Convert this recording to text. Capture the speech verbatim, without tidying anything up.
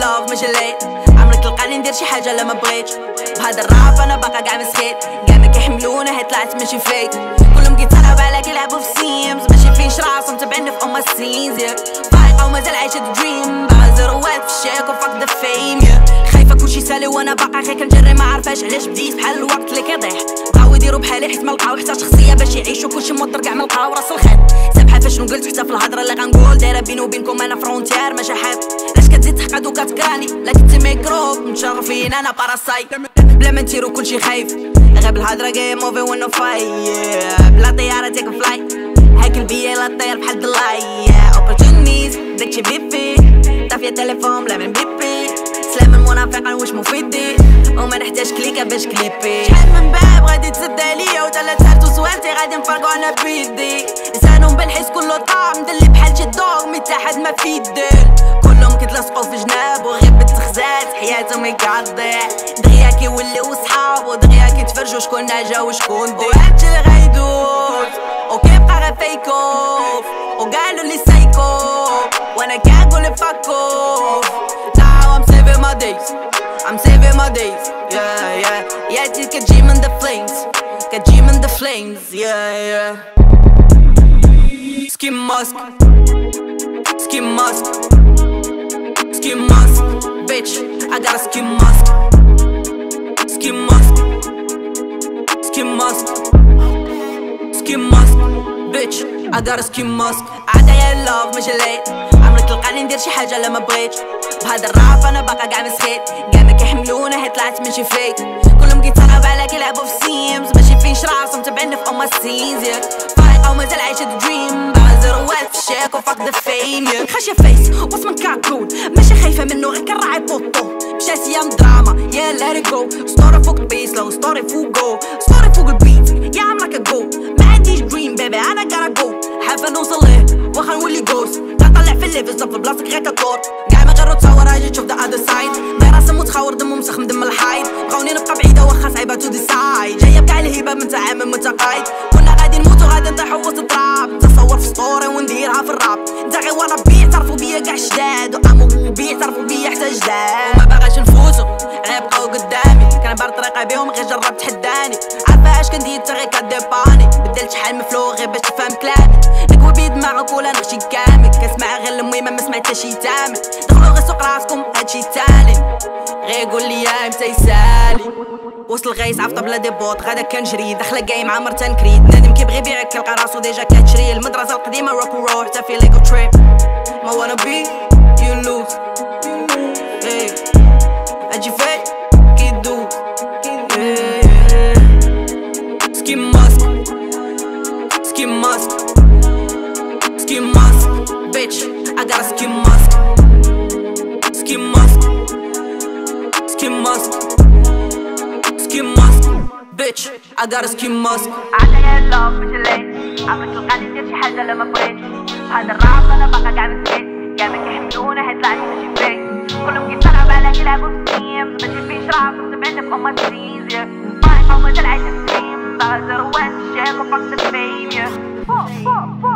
love ماشي late عمرك تلقاني ندير شي حاجة لا ما بغيتش بهذا الراب انا باقا كاع مسخيت كاع ما كيحملونا هي طلعت ماشي فيك كلهم كيتصارعو على كيلعبو في سيمز ماشي فينش راسهم تبعني في ام السينز فايقة ومازال عايشة دريم باغا زيروات في الشيك وفاك ذا فيم خايفة كلشي سالي وانا باقا غير كنجري ما عارفاش علاش بديت بحال الوقت اللي كيضيح بغاو يديرو بحالي حيت ملقاو حتى شخصية باش يعيشو كلشي موضر كاع ملقاو راس الخيط سامحة فاش نقولت حتى في الهضرة اللي غنقول دايرة بيني وبينكم انا فرونتير ماشي حيط علاش كتزيد تحقد وكتكراني لا كنتي ميكروب متشرفين انا باراسايت بلا ما نديرو كلشي خايف غير بالهضرة جاي موفي ونو فاي بلا طيارة تيك فلاي هاكل بيا لا طير بحال دلاي اوبورتونيز داكشي بيبي طافية تليفون بلا من بيبي سلام المنافقة واش مفيدي وما نحتاج كليكا باش كليبي شحال من باب غادي تسد عليا وثلاث هارت وسوالتي غادي نفرقو انا بيدي لسانهم بالحس كله طعم دلي بحال شي دوغ متحد ما في الدل كلهم كيتلصقو في جناب وغير بالتخزات حياتهم يقضيع دغيا كيوليو صحاب ودغيا كيتفرجو شكون ناجا وشكون دي وهادشي اللي غيدوز وكيبقى غير فيكوف وقالوا لي سايكو وانا كنقول فاكوف Now I'm saving my days I'm saving my days yeah yeah yeah تي كتجي من the flames كتجي من the flames yeah yeah Ski mask Ski mask Ski mask bitch I got a ski mask Ski mask Ski mask Ski mask bitch I got a ski mask عدايا love ماشي late عمرك تلقاني ندير شي حاجة لا ما بغيتش بهذا الراب انا باقا كاع مسخيت كاع ما كيحملونا هي طلعت ماشي فيك كلهم كيتصارعو على كيلعبو في سيمز ماشي فينش راسهم تبعني في ام السينز فايقة ومازال عايشة دريم باغا زيروات في الشيك وفاك ذا فيم خاشية فيس واسمن كاكون ماشي خايفة منو غير كنراعي بوطو مشات ايام دراما يا ليت جو ستوري فوق البيس لو ستوري فوقو ستوري فوق البيت يا عمرك جو ما عنديش دريم بيبي انا gotta جو حابة نوصل ليه واخا نولي جوست طلع في الليفل صف بلاصتك غير كدور كاع ما غير تصور اجي تشوف ذا اذر سايد داير راسم متخور دم مسخ من دم الحايد بغاوني نبقى بعيده واخا صعيبه تو ديسايد جايه بكاع الهبه من تعامل متقايد كنا غادي نموتو غادي نطيحو وسط التراب تصور في ستوري ونديرها في الراب انت غير وانا بيع تعرفو بيا كاع شداد وامو بيع تعرفو بيا حتى جداد وما باغاش نفوتو غير بقاو قدامي كنبار طريقه بيهم غير جرب تحداني عارفه اش كندير تا غير كديباني بدلت شحال من فلو غير باش تفهم كلامي نكوي بيدماغك ولا نغشي كامل كنسمع غير المهم ما سمعت حتى شي تامل دخلوا غير سوق راسكم هادشي تالي غير قول لي يا امتى يسالي وصل الغيس عفطه بلا دي بوط غادا كنجري داخله جاي مع مرتان كريد نادم كيبغي يبيعك كيلقى راسو ديجا كتشري المدرسه القديمه روك ورول حتى في ليجو تريب ما وانا بي يو لوز اي اجي فيك كيدوز سكي ماسك سكي ماسك سكي ماسك bitch I got a ski mask ski mask ski mask ski mask bitch I got a ski mask عدايا love ماشي late عمرك تلقاني ندير شي حاجة لا ما بغيتش هذا الراب انا باقا كاع مسكيت كاع ما كيحملونا هي طلعت ماشي فيك كلهم كيتصارعو على كيلعبو في سيمز ماشي فينش راسهم تبعني في ام السينز فايقة ومازال عايشة في سيم باغا زيروات في الشيك وفاك ذا فيم